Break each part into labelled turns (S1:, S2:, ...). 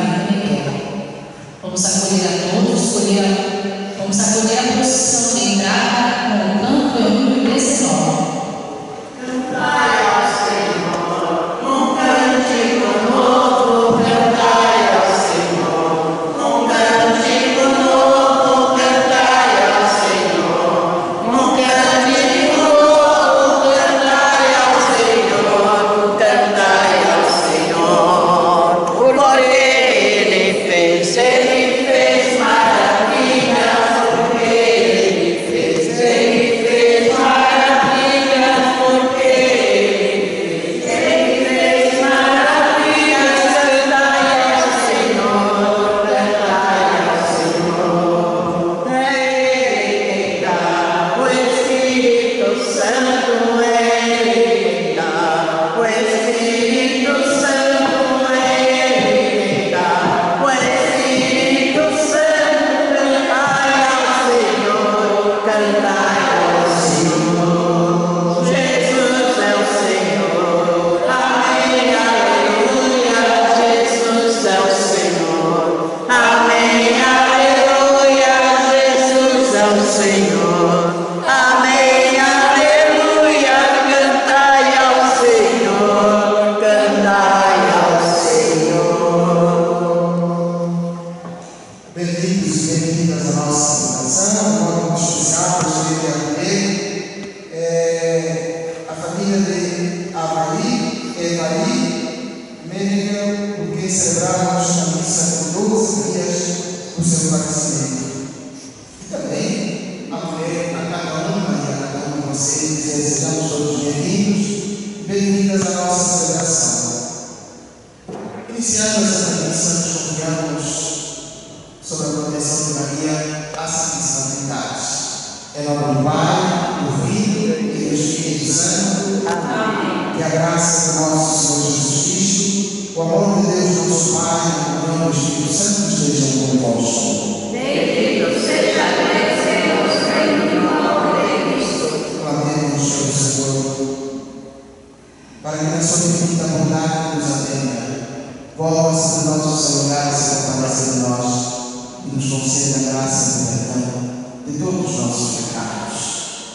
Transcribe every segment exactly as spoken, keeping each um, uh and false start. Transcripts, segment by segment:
S1: vida melhor. Vamos acolher a todos, escolher, vamos acolher a procissão de entrada com o canto do número dezenove.
S2: Cantai ao Senhor, um cântico novo, cantai ao Senhor, um cântico novo, cantai ao Senhor, um cântico novo, cantai ao Senhor, cantai ao Senhor, porque Ele fez, Ele fez maravilhas, porque Ele fez, Ele fez maravilhas, porque Ele fez, Ele fez maravilhas, cantai ao Senhor, cantai ao Senhor. É Ele quem dá, o Espírito Santo é Ele quem dá, o Espírito Santo é Ele quem dá, o Espírito Santo, cantai ao Senhor, cantai ao Senhor. Jesus é o Senhor, amém, aleluia, Jesus é o Senhor, amém, aleluia, Jesus é o Senhor, amém, aleluia, cantai ao Senhor, cantai ao Senhor.
S3: Bem-vindos e bem-vindas à nossa celebração. Um modo especial gostaria de acolher é, a família de Avaí, Evaí, Menegel, por quem celebramos a missa por doze dias do seu falecimento. E também acolher a cada uma e a cada um de vocês, desejamos todos bem-vindos e bem-vindas à nossa celebração. Iniciando essa missa, nos confiamos sob a proteção de Maria, a Santíssima Trindade. Em nome do Pai, do Filho e do Espírito Santo. Amém. Que a graça do nosso Senhor Jesus Cristo, o amor de Deus, nosso Pai, e a comunhão do Espírito Santo estejam convosco.
S2: Bendito seja Deus, Senhor, no nome de Cristo.
S3: Clamemos ao Senhor, para que na sua infinita bondade nos atenda. Volva-se do nosso seu lugar e se compadeça de nós, e nos conceda a graça do perdão de todos os nossos pecados.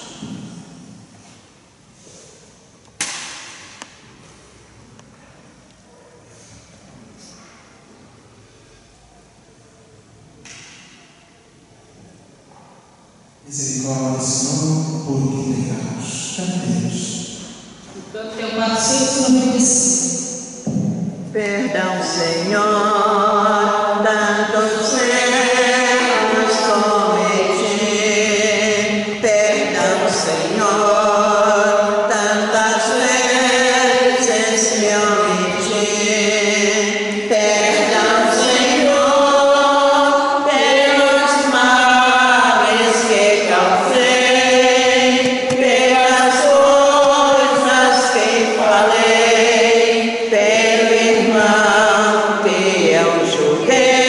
S3: Misericórdia, Senhor, por que pecamos. Cantemos.
S1: O canto é o quatrocentos e noventa e cinco.
S2: Perdão, Senhor, tantos erros cometi. Perdão, Senhor, tantas vezes me omiti. Perdão, Senhor, pelos males que causei, pelas coisas que falei, pelo irmão que eu julguei.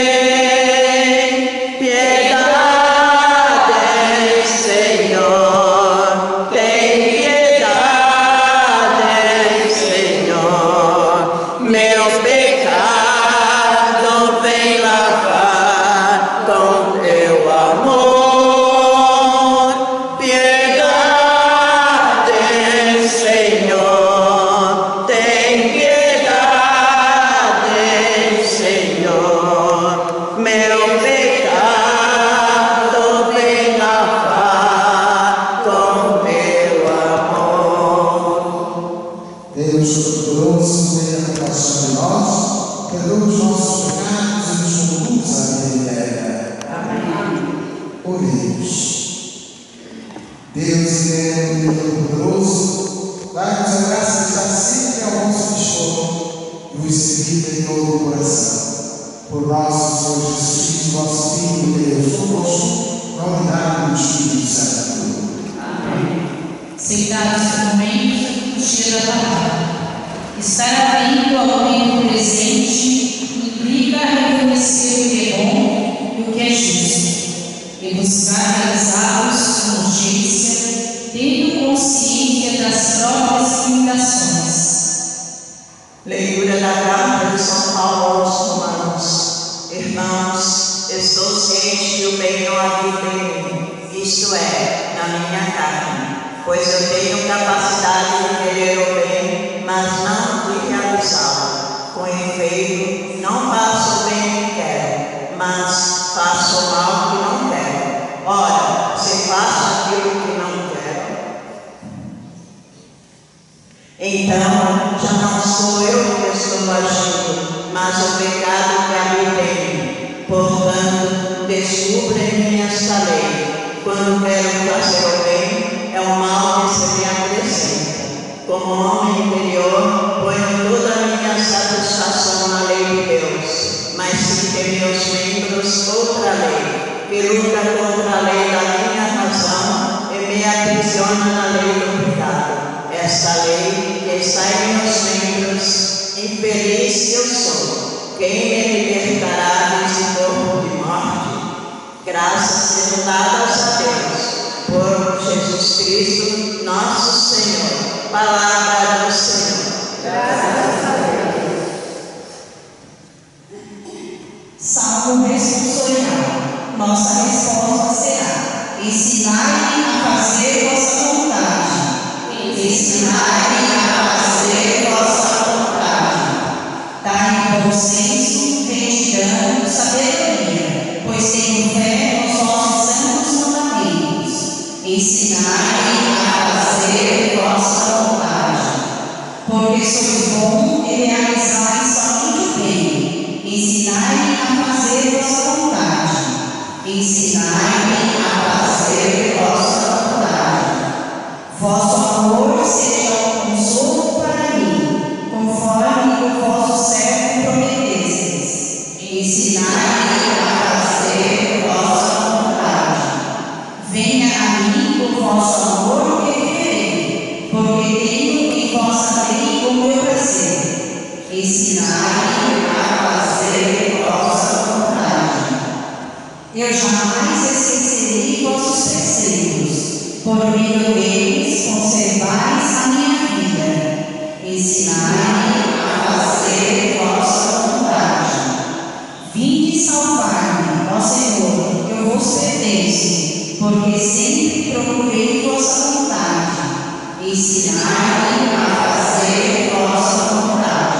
S3: Deus eterno e todo-poderoso, dai-nos a graça de estar sempre ao vosso dispor e vos servir em todo o coração. Por nosso Senhor Jesus Cristo, vosso Filho, Deus convosco, na unidade do Espírito Santo.
S1: Amém. Sentados no momento do cheiro da palavra. Estar atento ao tempo presente implica reconhecer o que é bom e o que é justo, e buscar realizá-los com urgência, tendo consciência das próprias limitações.
S2: Leitura da carta de São Paulo aos Romanos. Irmãos, estou ciente que o bem não habita em mim, isto é, na minha carne, pois eu tenho capacidade de querer o bem, mas não de realizá-lo. Com efeito, não faço o bem que quero, mas faço o mal que não quero. Ora, se faço aquilo que não quero, então já não sou eu que estou agindo, mas o pecado que habita em mim. Portanto, descubra em mim esta lei. Quando quero fazer o bem, é o mal que se me acrescenta. Como homem interior, ponho toda a minha satisfação na lei de Deus, mas sinto em meus membros outra lei, que luta contra a lei da minha razão e me aprisiona na lei do pecado. Esta lei que está em meus membros, infeliz que eu sou. Quem me libertará desse corpo de morte? Graças sejam dadas a Deus, por Jesus Cristo, nosso Senhor. Palavra do Senhor.
S1: Graças a Deus. Salmo responsorial. Nossa resposta será: ensinai-me a fazer vossa vontade. Ensinai-me a fazer vossa vontade. Dai-me bom senso, retidão, sabedoria, pois tenho fé nos vossos santos mandamentos. Ensinai-me a fazer vossa vontade. Porque sois bom e realizais somente o bem. Ensinai-me a fazer vossa vontade. Ensinai-me a fazer vossa vontade. Vosso amor seja um consolo para mim, conforme o vosso servo prometestes. Ensinai-me a fazer vossa vontade. Venha a mim o vosso amor e viverei, porque tenho em vossa lei o meu prazer. Ensinai-me a fazer vossa vontade. Eu jamais esquecerei vossos preceitos, por meio deles conservais a minha vida. Ensinai-me a fazer vossa vontade. Vinde salvar-me, ó Senhor, que eu vos pertenço, porque sempre procurei vossa vontade. Ensinai-me a fazer vossa vontade.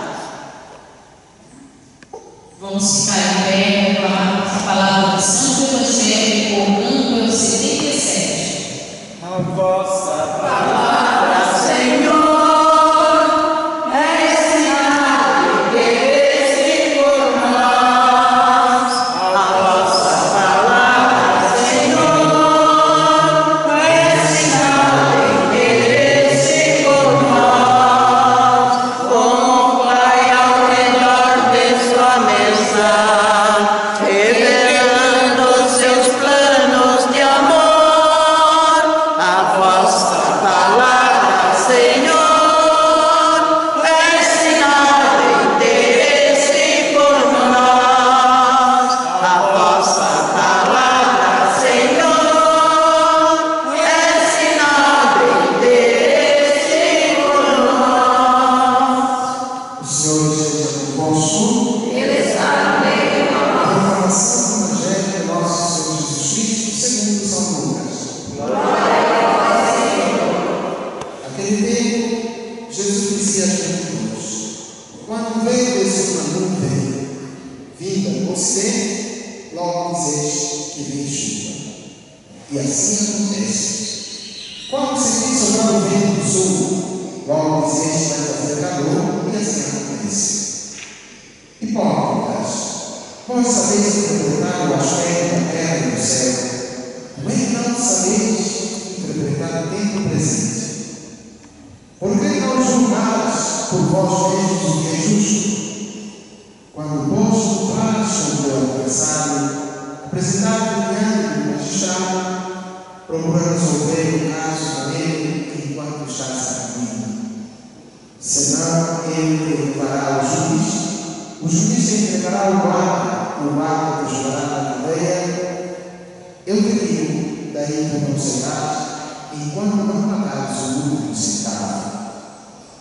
S1: Vamos ficar em pé com a palavra do Santo Evangelho, com o número setenta e sete.
S4: A vossa
S2: Palavra, Senhor.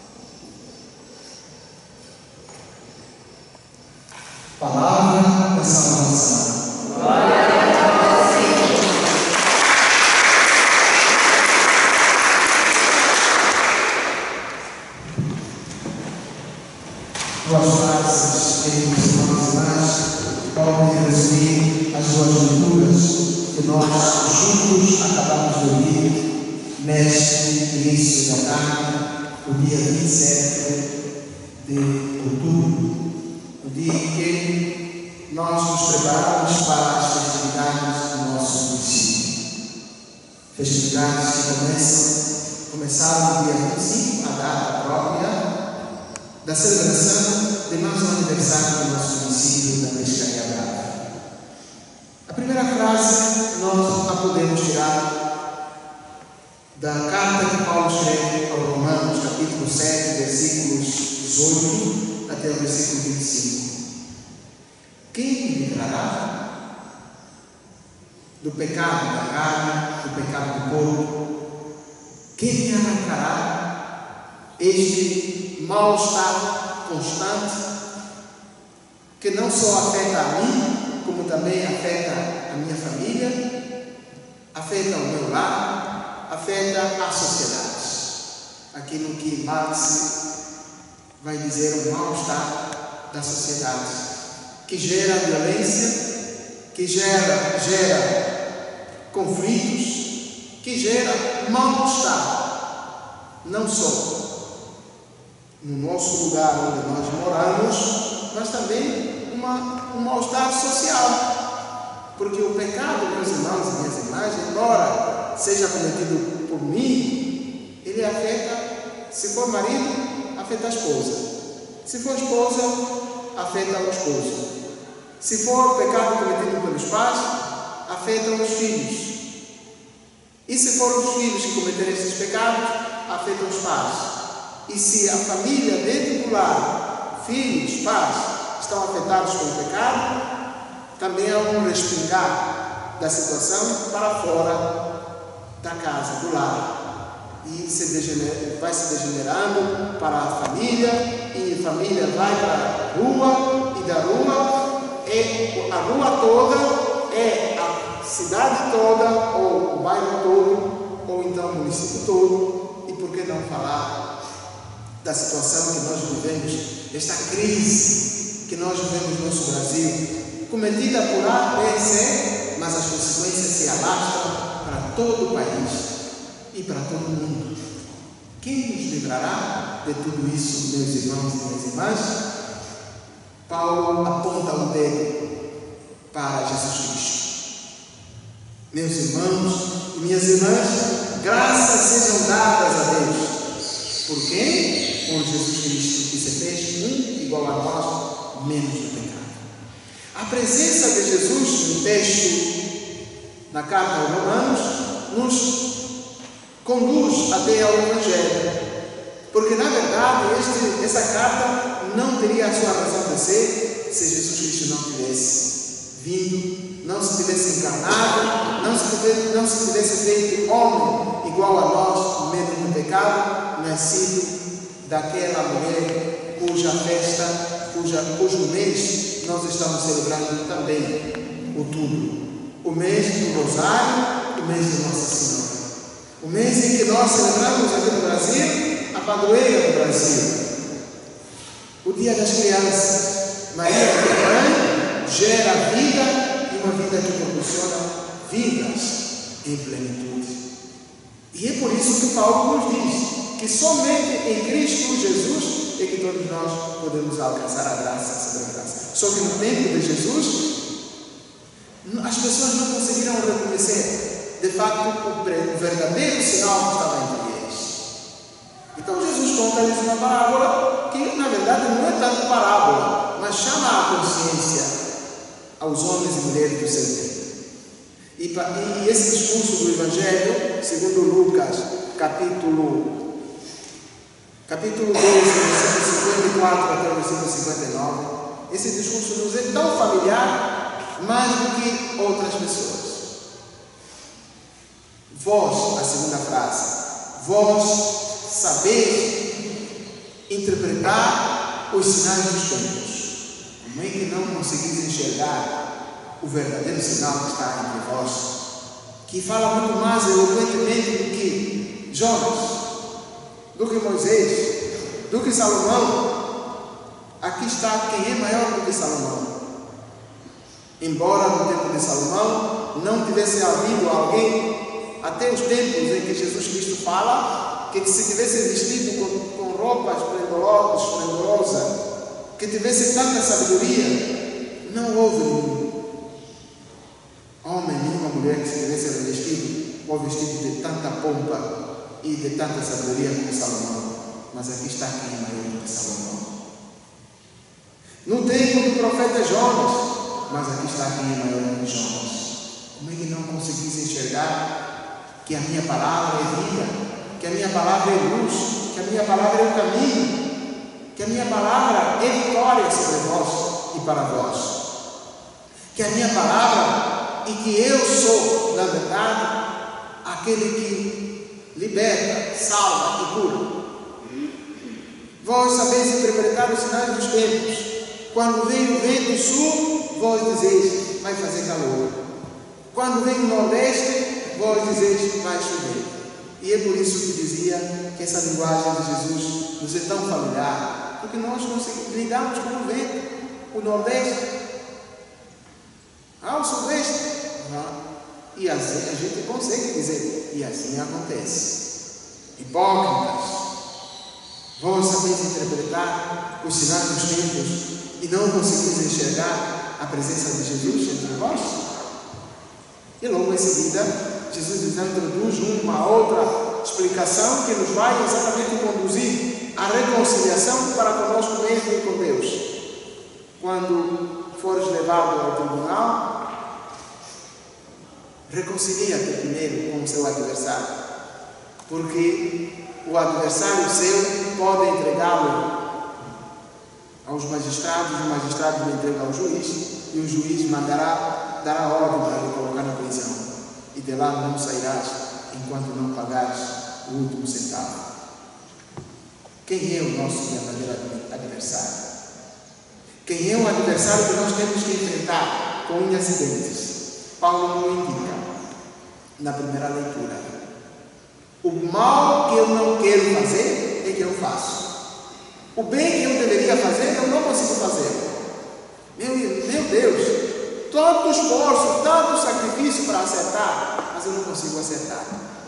S3: Palavra da Paulo tem resumir as duas leituras que nós juntos acabamos de ouvir neste início da tarde, o dia vinte e sete de outubro, o dia em que nós nos preparamos para as festividades do nosso município. Festividades que começam, começaram no dia vinte e cinco, a data própria da celebração de mais um aniversário do nosso município da Pescaria Brava. A primeira frase nós a podemos tirar da carta que Paulo escreve aos Romanos, capítulo sete, versículos dezoito até o versículo vinte e cinco. Quem me livrará do pecado da carne, do pecado do corpo? Quem me arrancará este mal-estar constante que não só afeta a mim, como também afeta a minha família, afeta o meu lar, afeta a sociedade? Aquilo que Marx vai dizer o mal-estar da sociedade, que gera violência, que gera, gera conflitos, que gera mal-estar, não só no nosso lugar onde nós moramos, mas também uma, um mal-estar social. Porque o pecado, meus irmãos e minhas irmãs, embora seja cometido por mim, ele afeta, se for marido, afeta a esposa. Se for esposa, afeta o esposo. Se for pecado cometido pelos pais, afeta os filhos. E se for os filhos que cometerem esses pecados, afeta os pais. E se a família dentro do lar, filhos, pais, estão afetados pelo pecado, também há um respingar da situação para fora da casa, do lar. E se degenera, vai se degenerando para a família, e a família vai para a rua, e da rua, é a rua toda, é a cidade toda, ou o bairro todo, ou então o município todo. E por que não falar da situação que nós vivemos, esta crise que nós vivemos no nosso Brasil, cometida por A, B, C, mas as consequências se alastram para todo o país e para todo o mundo. Quem nos livrará de tudo isso, meus irmãos e minhas irmãs? Paulo aponta o dedo para Jesus Cristo. Meus irmãos e minhas irmãs, graças sejam dadas a Deus. Por quem? Por Jesus Cristo, que se fez um igual a nós, menos do pecado. A presença de Jesus no texto, na carta aos Romanos, nos conduz até ao Evangelho. Porque, na verdade, este, essa carta não teria a sua razão de ser se Jesus Cristo não tivesse vindo, não se tivesse encarnado, não se tivesse, não se tivesse feito homem igual a nós, menos do pecado, nascido daquela mulher cuja festa, cuja, cujo mês nós estamos celebrando também, outubro. O mês do Rosário, o mês de Nossa Senhora. O mês em que nós celebramos aqui no Brasil, a padroeira do Brasil. O Dia das Crianças. Maria, que é mãe, gera vida e uma vida que proporciona vidas em plenitude. E é por isso que Paulo nos diz que somente em Cristo Jesus é que todos nós podemos alcançar a graça sobre a graça. Só que no tempo de Jesus, as pessoas não conseguiram reconhecer, de fato, o verdadeiro sinal que estava entre eles. Então Jesus conta-lhes uma parábola que, na verdade, não é tanto parábola, mas chama a consciência aos homens e mulheres do seu tempo. E, e esse discurso do Evangelho, segundo Lucas, capítulo Capítulo doze, versículo cinquenta e quatro até o versículo cinquenta e nove, esse discurso nos é tão familiar, mais do que outras pessoas. Vós, a segunda frase, vós sabeis interpretar os sinais dos tempos. Como é que não conseguis enxergar o verdadeiro sinal que está entre vós, que fala muito mais eloquentemente do que Jonas, do que Moisés, do que Salomão? Aqui está quem é maior do que Salomão. Embora no tempo de Salomão não tivesse havido alguém, até os tempos em que Jesus Cristo fala, que se tivesse vestido com, com roupa esplendorosa, esplendorosa, que tivesse tanta sabedoria, não houve nenhum homem, nenhuma mulher que se tivesse revestido ou vestido de tanta pompa e de tanta sabedoria como Salomão. Mas aqui está quem é maior do que Salomão. No tempo do profeta Jonas, mas aqui está quem é maior do que Jonas. Como é que não conseguis enxergar que a minha palavra é vida, que a minha palavra é luz, que a minha palavra é o caminho, que a minha palavra é vitória sobre vós e para vós, que a minha palavra e que eu sou, na verdade, aquele que liberta, salva e cura. Vós sabeis interpretar os sinais dos tempos. Quando vem o vento sul, vós dizeis, vai fazer calor. Quando vem o nordeste, vós dizeis, vai chover. E é por isso que dizia que essa linguagem de Jesus nos é tão familiar, porque nós lidamos com o vento, o nordeste, ah, o sudeste, ah, e assim a gente consegue dizer, e assim acontece. Hipócritas, vós sabeis interpretar os sinais dos tempos e não conseguis enxergar a presença de Jesus entre vós? E logo em seguida, Jesus nos introduz uma outra explicação que nos vai exatamente conduzir à reconciliação para conosco mesmo e com Deus. Quando fores levado ao tribunal, reconcilia-te primeiro com o seu adversário, porque o adversário seu pode entregá-lo aos magistrados, o magistrado lhe entrega ao juiz, e o juiz mandará, dará ordem para lhe colocar na prisão, e de lá não sairás enquanto não pagares o último centavo. Quem é o nosso verdadeiro adversário? Quem é o adversário que nós temos que enfrentar com unhas e dentes? Paulo nos indica na primeira leitura: o mal que eu não quero fazer é que eu faço. O bem que eu deveria fazer, eu não consigo fazer. Meu, meu Deus, tanto esforço, tanto sacrifício para acertar, mas eu não consigo acertar.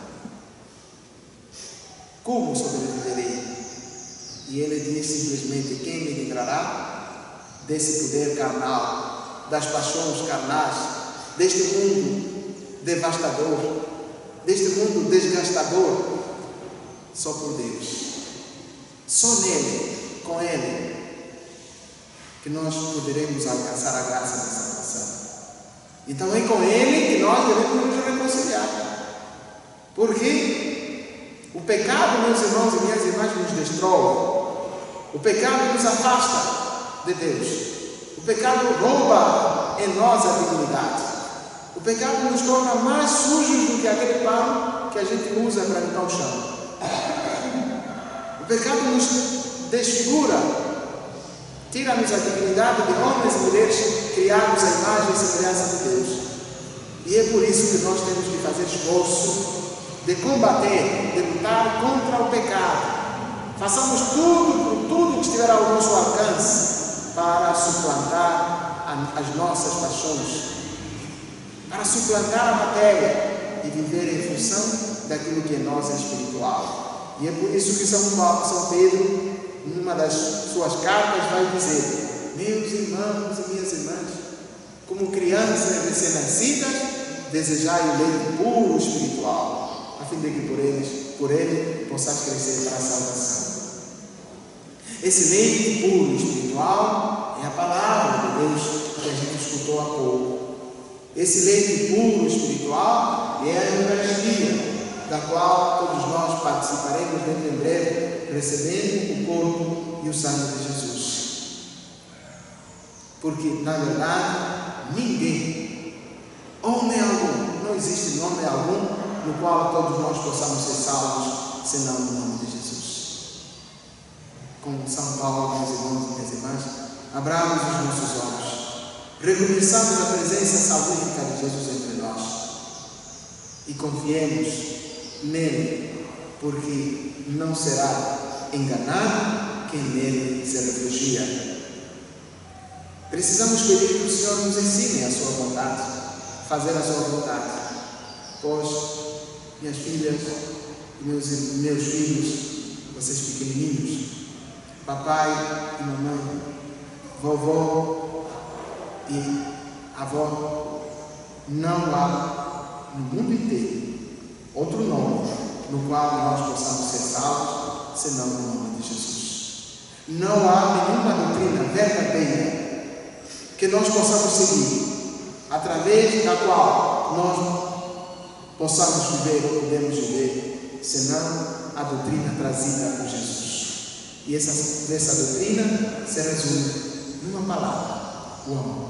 S3: Como sobreviverei? E ele diz simplesmente: quem me livrará desse poder carnal, das paixões carnais, deste mundo devastador, deste mundo desgastador? Só por Deus. Só nele, com ele, que nós poderemos alcançar a graça da salvação. Então é com ele que nós devemos nos reconciliar. Porque o pecado, meus irmãos e minhas irmãs, nos destrói. O pecado nos afasta de Deus. O pecado rouba em nós a dignidade. O pecado nos torna mais sujos do que aquele pano que a gente usa para limpar o chão. O pecado nos desfigura, tira-nos a dignidade de homens e mulheres criados à imagem e semelhança de Deus. E é por isso que nós temos que fazer esforço de combater, de lutar contra o pecado. Façamos tudo, por tudo que estiver ao nosso alcance para suplantar as nossas paixões, para suplantar a matéria e viver em função daquilo que em nós é espiritual. E é por isso que São Paulo, São Pedro, numa das suas cartas, vai dizer: meus irmãos e minhas irmãs, como crianças recém-nascidas, desejai o leite puro espiritual, a fim de que por eles, por ele possais crescer para a salvação. Esse leite puro espiritual é a palavra de Deus que a gente escutou há pouco. Esse leite puro espiritual é a Eucaristia, da qual todos nós participaremos dentro em breve, recebendo o corpo e o sangue de Jesus. Porque, na verdade, ninguém, homem algum, não existe nome algum no qual todos nós possamos ser salvos, senão no nome de Jesus. Com São Paulo, meus irmãos e minhas irmãs, abramos os nossos olhos, reconheçamos a presença salvífica de Jesus entre nós e confiemos nele, porque não será enganado quem nele se refugia. Precisamos pedir que o Senhor nos ensine a sua vontade, fazer a sua vontade. Pois, minhas filhas e meus, meus filhos, vocês pequenininhos, papai e mamãe, vovó e avó, não há no mundo inteiro outro nome no qual nós possamos ser salvos, senão no nome de Jesus. Não há nenhuma doutrina verdadeira que nós possamos seguir, através da qual nós possamos viver ou podemos viver, senão a doutrina trazida por Jesus. E essa, essa doutrina se resume numa palavra: o amor.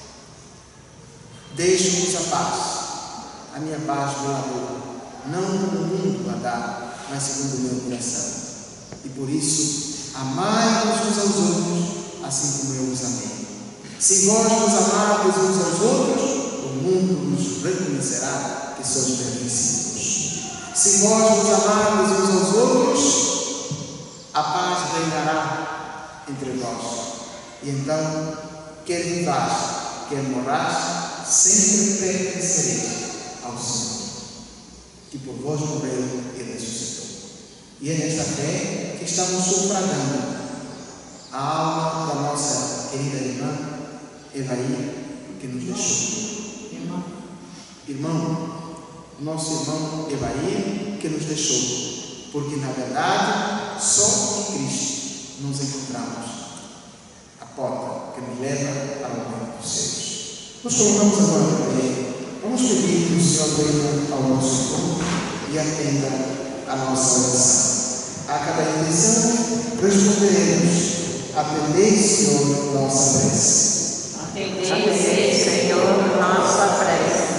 S3: Deixe-nos a paz, a minha paz não a dou, não como o mundo a dá, mas segundo o meu coração. E por isso, amai-vos uns aos outros, assim como eu os amei. Se vós vos amardes uns aos outros, o mundo nos reconhecerá que sois meus discípulos. Se vós vos amardes uns aos outros, a paz reinará entre vós. E então, quer vivais, quer morrais, sempre pertencereis ao Senhor, que por vós morreu e ressuscitou. E é nesta fé que estamos sufragando a alma da nossa querida irmã Evaí, que nos deixou. Irmão, irmão, nosso irmão Evaí, que nos deixou, porque na verdade só em Cristo nos encontramos a porta que nos leva para o reino dos céus. Nos colocamos agora em pé. Vamos pedir que o Senhor venha ao nosso corpo e atenda a nossa oração. A cada intenção responderemos: atendei, Senhor, nossa prece.
S2: Atendei, Senhor, nossa prece.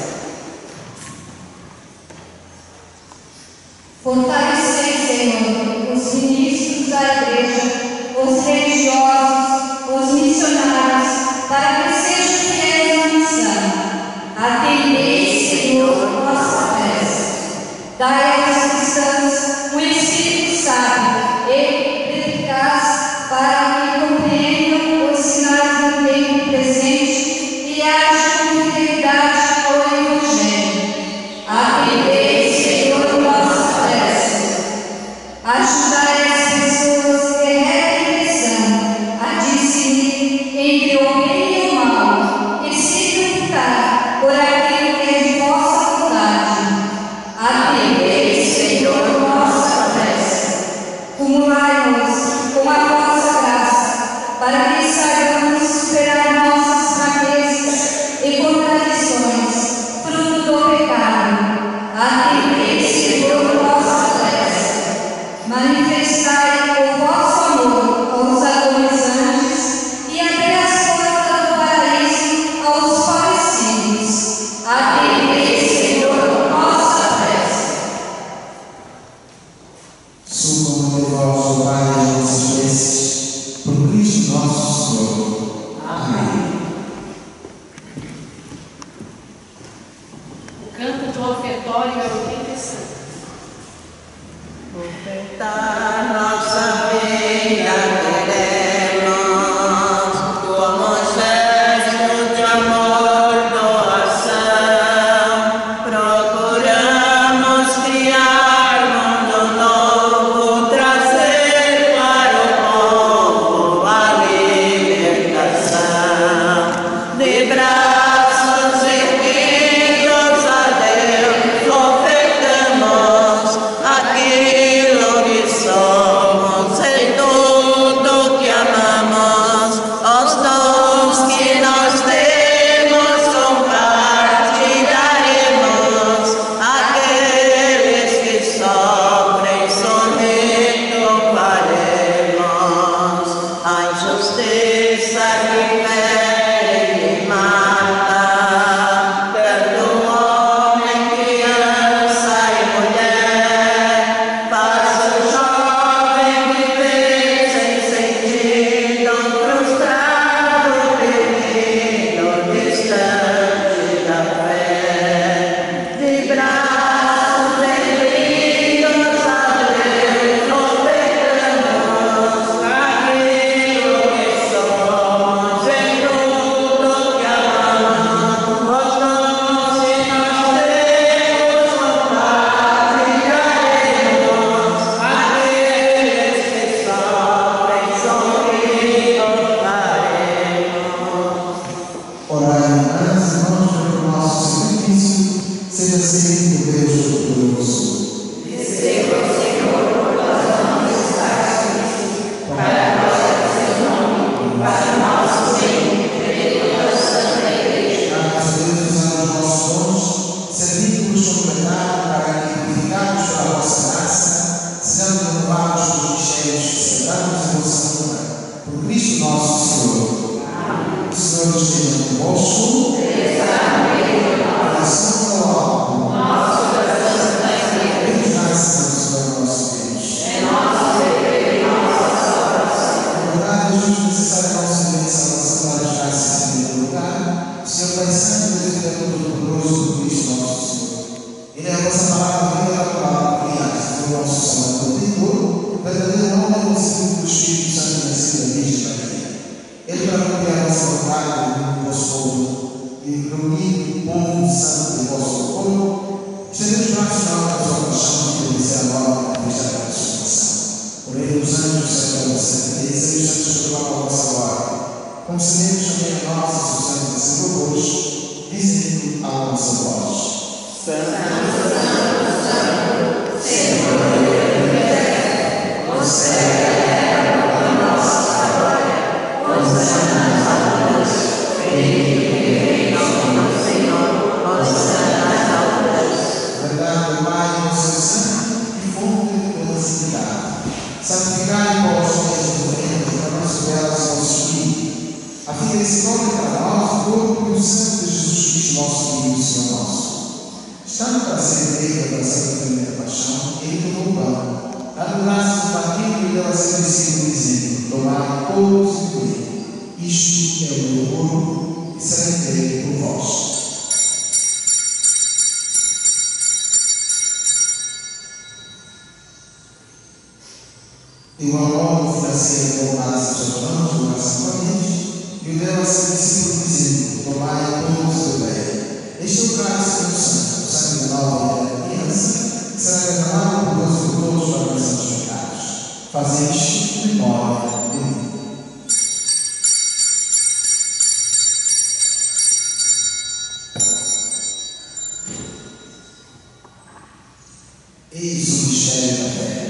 S4: Fortalecei, Senhor, os ministros da Igreja, os religiosos, os missionários, para que sejam fiéis à missão. Atendei, Senhor, nossa prece. Dai aos cristãos um espírito sábio e eficaz para que compreendam os sinais do tempo presente e ajam com fidelidade ao Evangelho. Atendei, Senhor, nossa prece. Ajudai as pessoas que repreensão a discernir entre o bem e o mal e se preocupar por aquilo que é de vossa vontade. Atendei, Senhor, nossa prece. Cumulai-nos com a vossa graça, para que saibamos superar nossas fraquezas e contradições, fruto do pecado. Atendei, Senhor, nossa prece. Manifestai o vosso amor aos agonizantes e abri as portas do paraíso aos falecidos. Atendei, Senhor, nossa prece.
S3: Suba de vós, o Pai, as nossas preces, por Cristo nosso Senhor. Amém.
S1: O canto do ofertório é oitenta e cinco.
S2: Ofertar nossa vida queremos, como gesto de amor, doação. Procuramos criar mundo novo, trazer para o povo a libertação. De braços erguidos a Deus, ofertamos aquilo que somos.
S3: orar, irmãs e irmãos, para que o nosso sacrifício seja aceito por Deus Todo-Poderoso.
S5: Receba o Senhor por tuas mãos estes para a glória do seu nome, para o nosso bem, pela Santa Igreja.
S3: Graças a Deus, usando os nossos dons, servindo-nos como verdade, para que, purificados pela vossa graça, sejamos renovados pelos mistérios que celebramos em vossa cura. Por Cristo nosso Senhor. Amém. O Senhor esteja convosco. Oração ao alto.
S5: Nosso coração está em
S3: Graças ao nosso Deus.
S5: É nosso dever e nossa salvação.
S3: Na verdade, é justo necessário ao Senhor de salvação das graças em primeiro lugar. O Senhor Pai Santo, Deus Criador Todo-Poderoso, por Cristo nosso Senhor. Ele é a vossa palavra viva da palavra criada, o nosso Salvador Redentor, verdadeiro nome é o Espírito do Espírito Santo nascido da Virgem Maria. Ele para cumprir a vossa vontade no vosso povo e reunir o povo santo do vosso povo, estendendo os braços na hora da sua paixão e obedecer a nova da festa da transformação. Por ele, os anjos celebram a vossa grandeza e os santos proclamam a vossa glória. Concedemos também a nós, os santos e seus louvores, dizendo a nossa voz:
S5: Santo, Santo, Santo, Senhor do universo, o céu e a terra proclamam a nossa glória. Hosana nas alturas, bendito que vem em nome do Senhor, hosana nas alturas.
S3: Verdade, Pai, o seu santo e fonte de toda santidade. Santificai vós mesmos o reino para nós belas vosso Filho, a fim de que se torne para nós o corpo e o sangue de Jesus Cristo, nosso Filho e Senhor nosso. Estando para ser feita da sua primeira paixão, ele tomou o pão, dando graças ao partido e deu a seu discípulo, dizendo: tomai todos e comei. Isto é o meu corpo, que será entregue por vós. Igual modo, fui a ser colocado em suas mãos, o coração valente, e o deu a seu discípulo, dizendo: tomai todos e bebei. Este é o cálice do sangue, o sangue da nova aliança, que será derramado por Deus por todos para a remissão dos pecados. Fazei isto em memória de mim. Eis o mistério da fé.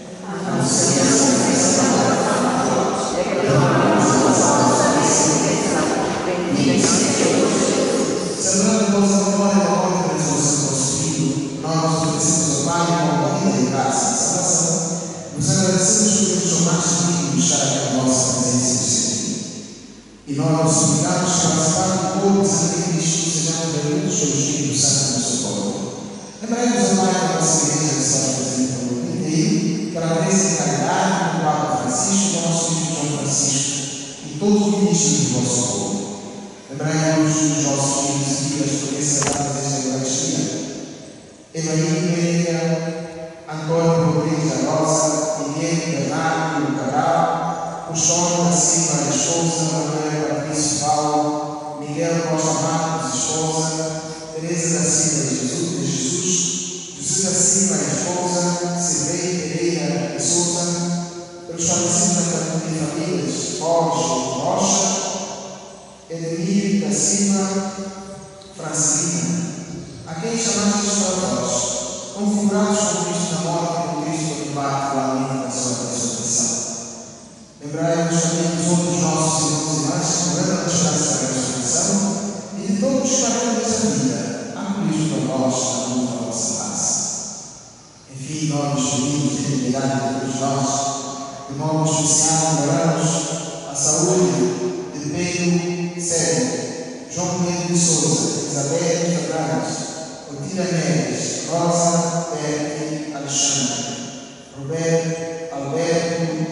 S3: Celebrando a vossa memória da morte e ressurreição do vosso Filho, nós oferecemos ao Pai com a vida e graça e salvação, nos agradecemos por nos tornaste dignos de estar aqui na nossa presença do Senhor. E nós nos suplicamos que, participar do corpo e sangue de Cristo, sejamos reunidos pelo Espírito Santo no seu povo. Lembremos, ó Pai, da nossa igreja que está presente no mundo inteiro, que ela cresça em caridade com o Papa Francisco, com nosso Filho João Francisco e todos os ministros do vosso povo. Lembremos dos nossos filhos e filhas por celebradas esta Eucaristia. Emaíl Pereira, Antônio Rodrigues da Rosa, Miguel Bernardo Cabral, Custódio da Silva, a esposa, Manuel Patrício Paulo, Miguel Costa Marcos, esposa, Teresa da Silva de Jesus, de Jesus, José da Silva, a esposa, Silveira Pereira de Souza, pelos falecidos da famílias Borges Rocha, Edemir da Silva, Francilina, a quem chamastes para vós, configurados com Cristo na morte e com Cristo no debate lamento da sua ressurreição. Lembrai-vos também dos outros nossos irmãos e irmãs que morreram na esperança da ressurreição e de todos os que partiram desta vida, acolhidos por vós na luz da vossa paz. Enfim, nós nos pedimos de liberdade de todos nós, de modo especial, oramos a saúde de Pedro Sérgio, João Pedro de Souza, Isabel Fernandes, Otília Neves, Rosa Berti Alexandre, Roberto Alberto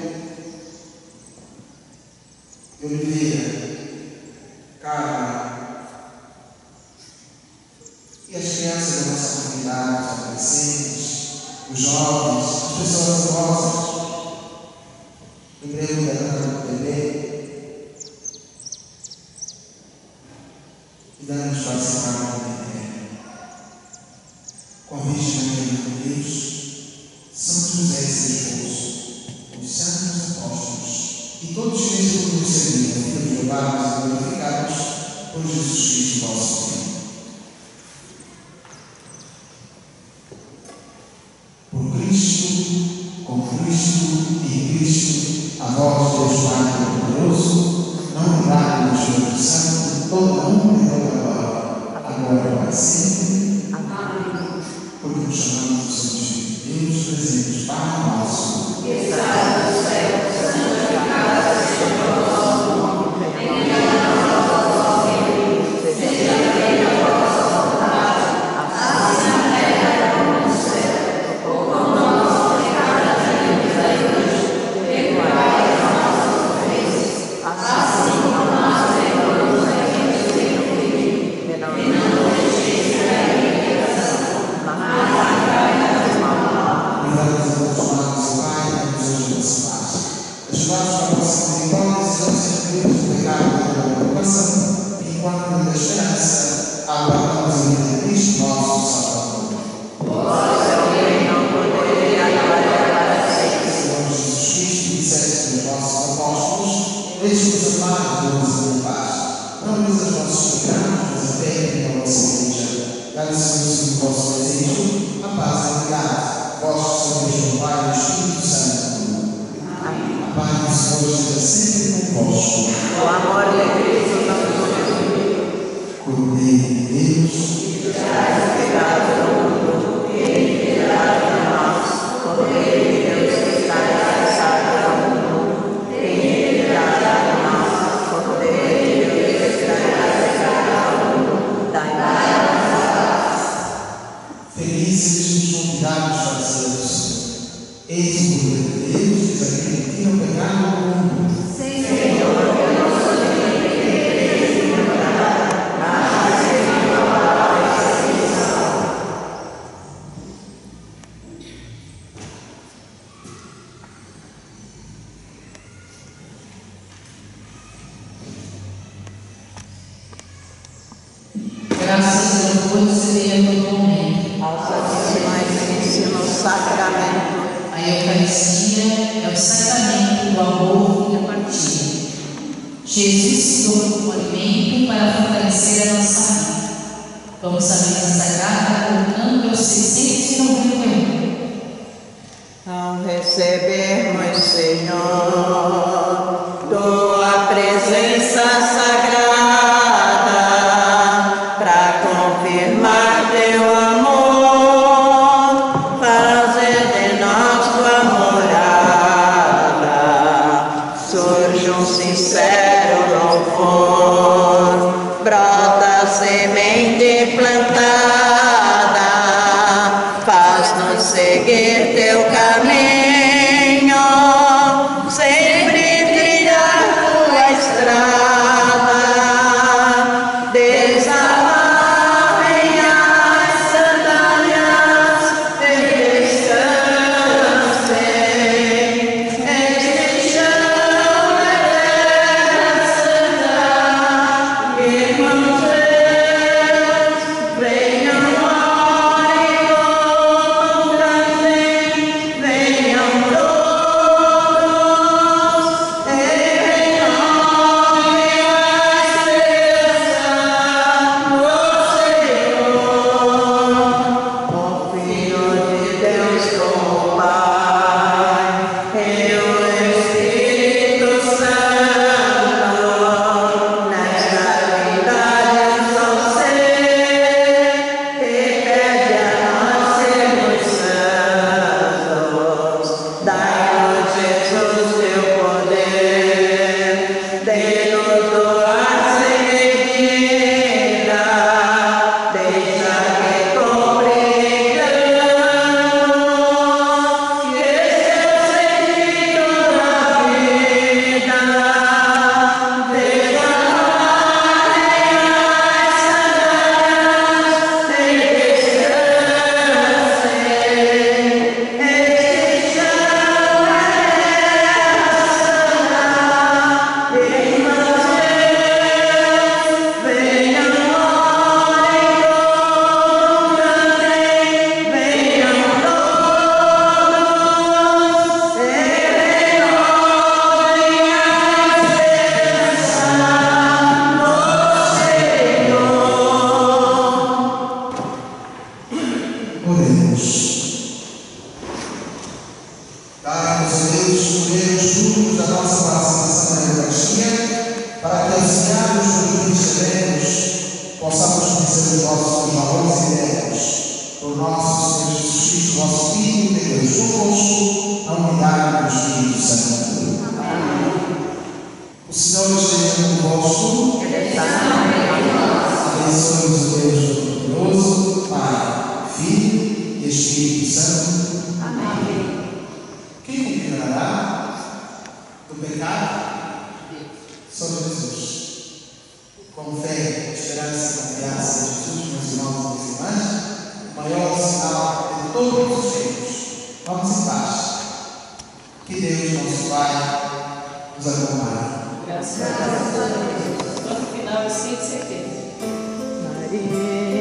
S3: de Oliveira, Carla, e as crianças da nossa comunidade, os adolescentes, os jovens, as pessoas idosas. Lembremos da Câmara do bebê. E dá-nos participar do Evangelho. Com a Virgem Maria de Deus, São José e seu esposo, os santos apóstolos e todos que neste mundo serviram, filhos louvados e glorificados por Jesus Cristo, nosso Filho. Por Cristo, com Cristo e em Cristo, a vós, Deus Pai Todo-Poderoso, não negai o Espírito Santo, toda honra e toda glória, agora e para sempre. Amém. Porque nos chamamos do Santo Espírito de Deus, presentes, Pai nosso, que estás no céu, santificado seja o vosso nome, venha a nós o vosso reino, seja feita a vossa vontade, assim na terra como no céu. O pão nosso de cada dia nos dai hoje, perdoai as nossas ofensas, assim como nós perdoamos a quem nos tem ofendido, e não nos deixeis cair em tentação, mas livrai-nos do mal. Livrai-nos dos males, Pai, e nos ajuda a paz. Ajudados com a vossa misericórdia, sejamos sempre livres do pecado e da preocupação, e enquanto da esperança, aguardamos a vida de Cristo, nosso Salvador. Vós é o reino, o poder e a glória para sempre. Senhor Jesus Cristo, disseste dos vossos apóstolos, deixe-nos amar de Deus e paz. Não nos os nossos pecados, mas a fé e a vossa igreja. Dá-lhe, Senhor, o vosso desejo, a paz e a unidade. Vós que sois o Pai e o Espírito Santo. Amém. A paz do Senhor esteja sempre convosco. O amor de Cristo nos Cordeiro de Deus, que traz o pecado do mundo, e em piedade de nós, Cordeiro de Deus que está engraçado ao mundo, e em piedade de nós, Cordeiro de Deus que está engraçado ao mundo, dai-nos a paz. Felizes os convidados para ser do Senhor. Eis o Cordeiro de Deus que aquele que tira o pecado do mundo. Senhor, eu não sou digno de ter em meu lugar, mas dize uma palavra e serei salvo.
S1: Graças e louvores se dê a todo momento
S2: ao Santíssimo Sacramento.
S1: A Eucaristia é o sacramento do amor e da partilha. Jesus se tornou um alimento para fortalecer a nossa vida. Vamos à mesa sagrada contando aos seiscentos e noventa e um.
S2: Ao recebermos, Senhor, tua presença sagrada, para confirmar teu amor, fazer de nós tua morada, surge um sincero louvor, brota a semente plantada, faz-nos seguir teu caminho, sempre trilhar tua estrada, desamarrem as sandálias e descansem, este chão é terra santa, irmãos meus, venham ore como trazem, venham todos, e venham a esperança no
S3: possamos conhecer os vossos valores eternos. Por nosso Senhor Jesus Cristo, vosso Filho, de Deus convosco, a unidade do Espírito Santo. Amém. O Senhor esteja convosco. Abençoe-nos o Deus Todo-Poderoso, Pai, Filho e Espírito Santo. Amém. Quem me livrará do pecado? Só Jesus. Com fé, esperança e confiança em Jesus, meus irmãos e irmãs, o maior sinal de todos os tempos. Vamos em paz. Que Deus, nosso Pai, nos acompanhe.
S1: Graças a Deus. No final, eu sinto certeza. Maria.